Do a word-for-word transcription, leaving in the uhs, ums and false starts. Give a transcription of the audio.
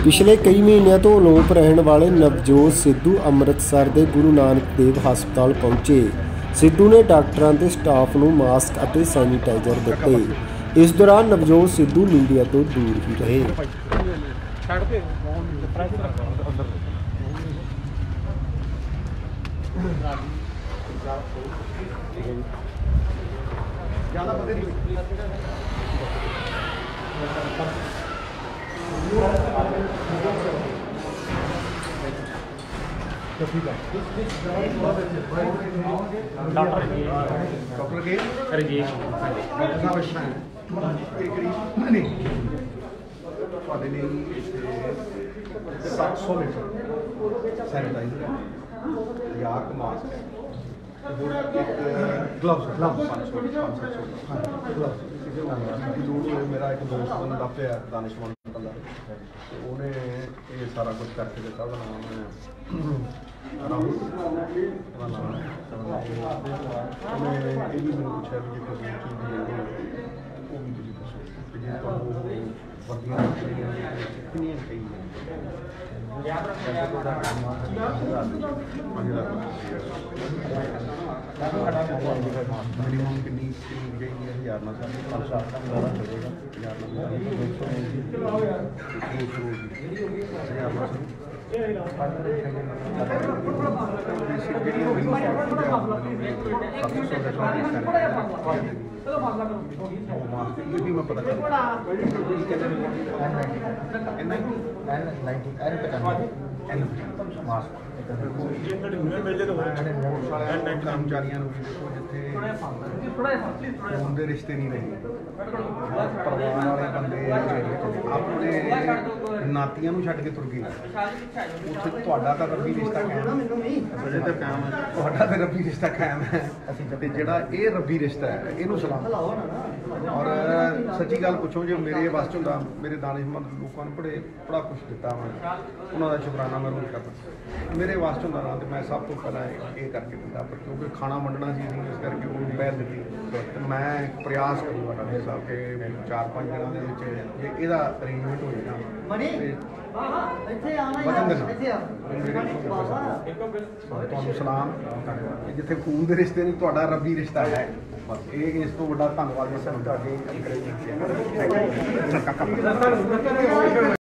पिछले कई महीनों तो अलोप रहने वाले नवजोत सिद्धू अमृतसर के गुरु नानक देव हस्पताल पहुंचे। सिद्धू ने डॉक्टरों के स्टाफ को मास्क और सैनीटाइजर दिते। इस दौरान नवजोत सिद्धू मीडिया तो दूर ही रहे। डॉक्टर रजीश रजीश सत्त सौ लीटर सैनिटाइजर है, याक मास्क है, ग्लव्स ग्लव्स पाँच सौ पाँच सौ हाँ ग्लव्स जरूर। मेरा एक दोस्त बंदा पे दानिशमंद बंदा उन्हें ये सारा कुछ करके दिता। उसका नाम राहुल का नाम उन्हें ये भी मैंने पूछा भी कोई चीज़ वो भी तुझे दसो जे तो वर्दियाँ कितनी कई मिनिमम कितनी चाहिए हज़ार ना साढ़े पाँच सात हज़ार चलेगा हज़ार ना ये भी मैं पता कर कर्मचारियों जिथे उनके रिश्ते नहीं रहे परिवार वाले बंदे अपने नातियां छड्ड के तुर गए उत्थे तुहाडा तां रब्बी रिश्ता कायम है तुहाडा तां रब्बी रिश्ता कायम है ते जिहड़ा ये रब्बी रिश्ता है इहनूं सलाम। और सच्ची गल पुछो जो मेरे वास च हुंदा मेरे दानिशमंद लोगों ने बड़े बड़ा कुछ दिता मैं उन्होंने शुकराना मैं रोज़ करता। मेरे वास च हुंदा ना तो मैं सब तो पहला ये करके दिता पर क्योंकि खाना वंडना सी इस करके वो पहल दी तो मैं प्रयास करूँगा डॉक्टर साहब के चार पाँच दिनों के जे इसका अरेंजमेंट हो जाए वचन देना सलाम जिथे खून के रिश्ते नहीं तुहाडा रब्बी रिश्ता है बस ये इस तो बड़ा धन्यवाद मैं तुहाडे